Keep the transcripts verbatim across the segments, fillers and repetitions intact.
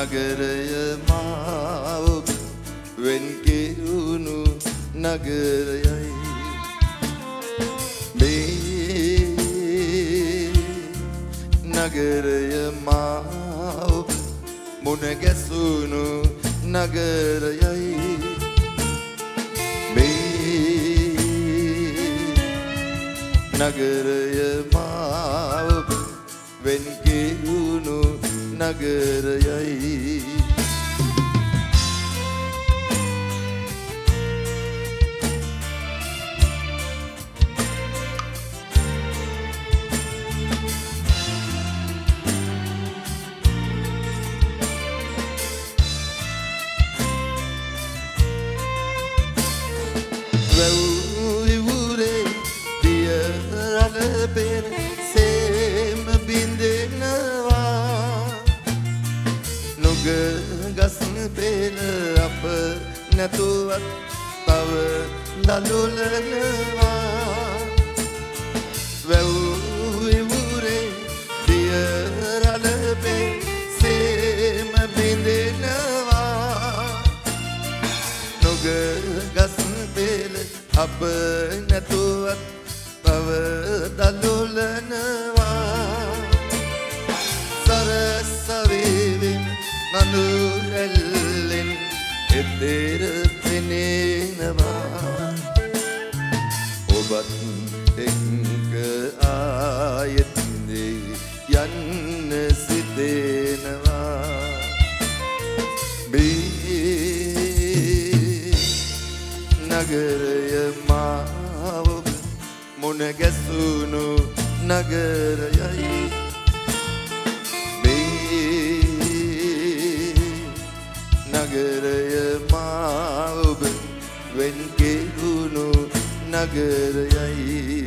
නගරය මා ඔබ වෙන් කෙරුණු නගරයයි මේ නගරය මා ඔබ මුණ ගැසුණු නගරයයි මේ නගරය මා ඔබ වෙන් කෙරුණු නගරයයි වැව්විවුරේ දිය රළ පෙර සේම බිඳෙනවා නුග ගස් පෙළ අප නැතුවත් තව දලුලනවා වැව්විවුරේ දිය රළ පෙර සේම බිඳෙනවා නුග ගස් පෙළ අප නැතුවත් තව දලුලනවා සරසවිවින් නඳුරැල්ලෙන් එතෙර පෙනෙනවා ඔබත් එක්ක ආයෙත් යන්න සිතෙනවා නගරය මා ඔබ මුණ ගැසුණු නගරයයි මේ නගරය මා ඔබ වෙන් කෙරුණු නගරයයි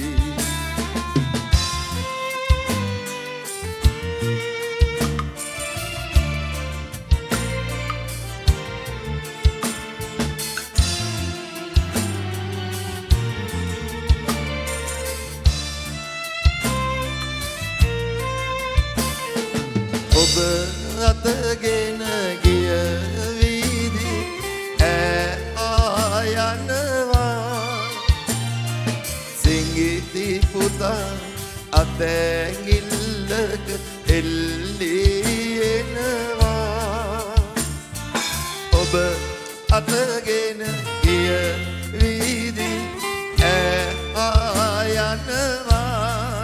ඔබ අතගෙන ගිය වීදි ඈ යනවා සිංගිති පුතා අතැඟිල්ලක එල්ලී එනවා ඔබ අතගෙන ගිය වීදි ඈ යනවා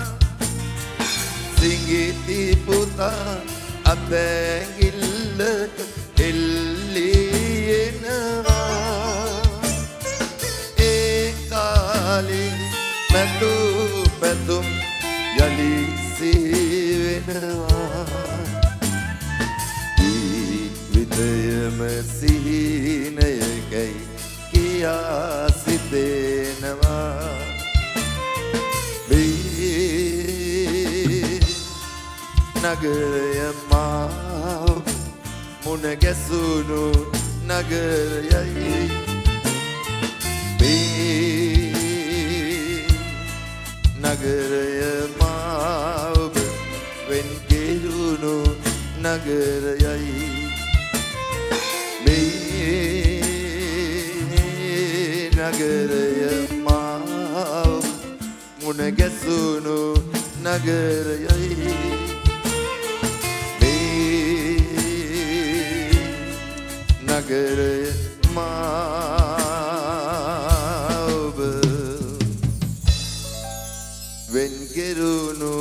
සිංගිති පුතා අතැඟිල්ලක එල්ලී එනවා ඒ කාලේ මැදු පැතුම් යලි සිවෙනවා ජීවිතයම සිහිනයකයි කියා සිතෙනවා නගරය මා මුණ ගැසුණු නගරයයි මේ නගරය මා ඔබ වෙන් කෙරුණු නගරයයි මේ නගරය මා මුණ ගැසුණු නගරයයි නගරය මා ඔබ වෙන් කෙරුණු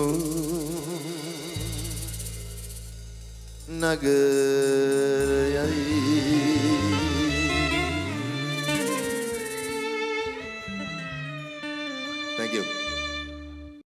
නගරයයි Thank you.